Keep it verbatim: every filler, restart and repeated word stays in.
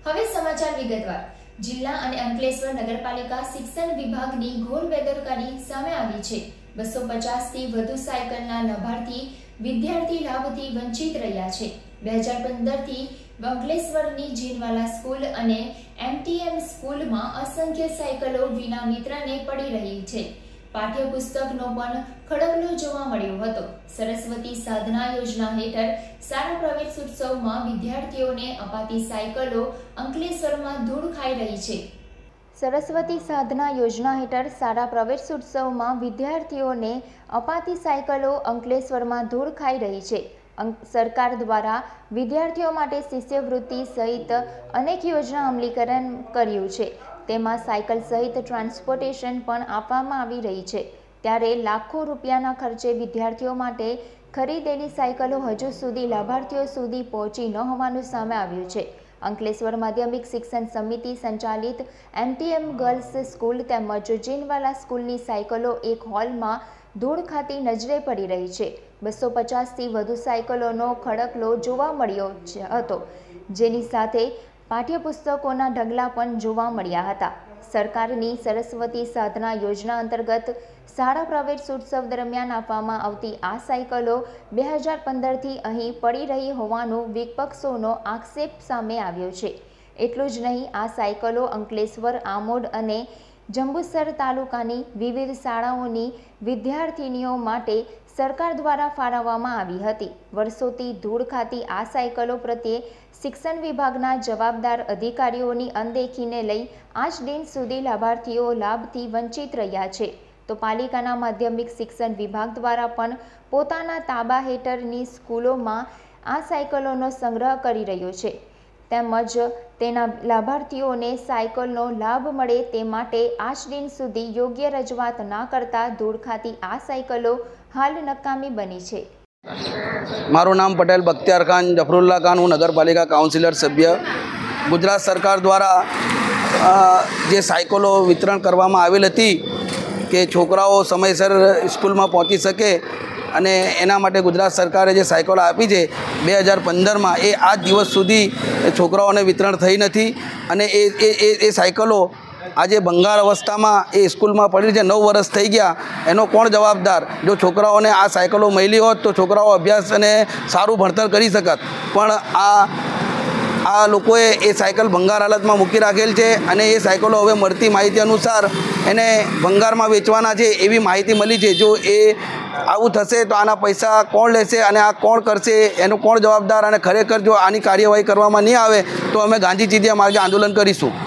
હવે સમાચાર વિગતવાર। જિલ્લા અને અંકલેશ્વર નગરપાલિકા શિક્ષણ વિભાગની ઘોર બેદરકારી સામે આવી છે। બસો પચાસ થી વધુ સાયકલના લાભાર્થી વિદ્યાર્થી લાભથી વંચિત રહ્યા છે। બે હજાર પંદર થી અંકલેશ્વરની જીનવાલા સ્કૂલ અને એમટીએમ સ્કૂલમાં અસંખ્ય સાયકલો વિના મિત્રને પડી રહી છે। પાઠ્યપુસ્તકનો પણ ખડકલો જોવા મળ્યો હતો। સરસ્વતી સાધના યોજના હેઠળ શાળા પ્રવેશોત્સવમાં વિદ્યાર્થીઓને અપાતી સાયકલો અંકલેશ્વરમાં ધૂળ ખાઈ રહી છે। સરસ્વતી સાધના યોજના હેઠળ શાળા પ્રવેશોત્સવમાં વિદ્યાર્થીઓને અપાતી સાયકલો અંકલેશ્વરમાં ધૂળ ખાઈ રહી છે। સરકાર દ્વારા વિદ્યાર્થીઓ માટે શિષ્યવૃત્તિ સહિત અનેક યોજના અમલીકરણ કર્યું છે। તેમાં સાયકલ સહિત ટ્રાન્સપોર્ટેશન પણ આપવામાં આવી રહી છે। ત્યારે લાખો રૂપિયાના ખર્ચે વિદ્યાર્થીઓ માટે ખરીદેલી સાયકલો હજુ સુધી લાભાર્થીઓ સુધી પહોંચી ન હોવાનું સામે આવ્યું છે। અંકલેશ્વર માધ્યમિક શિક્ષણ સમિતિ સંચાલિત એમટીએમ ગર્લ્સ સ્કૂલ તેમજ જીનવાલા સ્કૂલની સાયકલો એક હોલમાં ધૂળ ખાતી નજરે પડી રહી છે। બસો પચાસથી વધુ સાયકલોનો ખડકલો જોવા મળ્યો હતો, જેની સાથે પાઠ્યપુસ્તકોના ઢગલા પણ જોવા મળ્યા હતા। સરકારની સરસ્વતી સાધના યોજના અંતર્ગત શાળા પ્રવેશોત્સવ દરમિયાન આપવામાં આવતી આ સાયકલો બે હજાર પંદરથી અહીં પડી રહી હોવાનો વિપક્ષોનો આક્ષેપ સામે આવ્યો છે। એટલું જ નહીં, આ સાયકલો અંકલેશ્વર, આમોદ અને જંબુસર તાલુકાની વિવિધ શાળાઓની વિદ્યાર્થીનીઓ માટે સરકાર દ્વારા ફાળવવામાં આવી હતી। વર્ષોથી ધૂળ ખાતી આ સાયકલો પ્રત્યે શિક્ષણ વિભાગના જવાબદાર અધિકારીઓની અનદેખીને લઈ આજ દિન સુધી લાભાર્થીઓ લાભથી વંચિત રહ્યા છે। તો પાલિકાના માધ્યમિક શિક્ષણ વિભાગ દ્વારા પણ પોતાના તાબા હેઠળની સ્કૂલોમાં આ સાયકલોનો સંગ્રહ કરી રહ્યો છે, તેમજ તેના લાભાર્થીઓને સાયકલનો લાભ મળે તે માટે આજ દિન સુધી યોગ્ય રજૂઆત ના કરતા ધૂળ ખાતી આ સાયકલો હાલ નકામી બની છે। મારું નામ પટેલ બખ્તિયાર ખાન જફરુલ્લા ખાન, હું નગરપાલિકા કાઉન્સિલર સભ્ય। ગુજરાત સરકાર દ્વારા જે સાયકલો વિતરણ કરવામાં આવેલ હતી કે છોકરાઓ સમયસર સ્કૂલમાં પહોંચી શકે અને એના માટે ગુજરાત સરકારે જે સાયકલો આપી છે બે હજાર પંદરમાં, એ આજ દિવસ સુધી છોકરાઓને વિતરણ થઈ નથી અને એ એ એ સાયકલો આજે ભંગાર અવસ્થામાં એ સ્કૂલમાં પડી છે। નવ વર્ષ થઈ ગયા, એનો કોણ જવાબદાર? જો છોકરાઓને આ સાયકલો મળી હોત તો છોકરાઓ અભ્યાસ અને સારું ભણતર કરી શકત, પણ આ આ લોકોએ એ સાયકલ ભંગાર હાલતમાં મૂકી રાખેલ છે અને એ સાયકલો હવે મળતી માહિતી અનુસાર એને ભંગારમાં વેચવાના છે એવી માહિતી મળી છે। જો એ આવું થશે તો આના પૈસા કોણ લેશે અને આ કોણ કરશે, એનો કોણ જવાબદાર? અને ખરેખર જો આની કાર્યવાહી કરવામાં નહીં આવે તો અમે ગાંધી ચીંધ્યા માર્ગે આંદોલન કરીશું।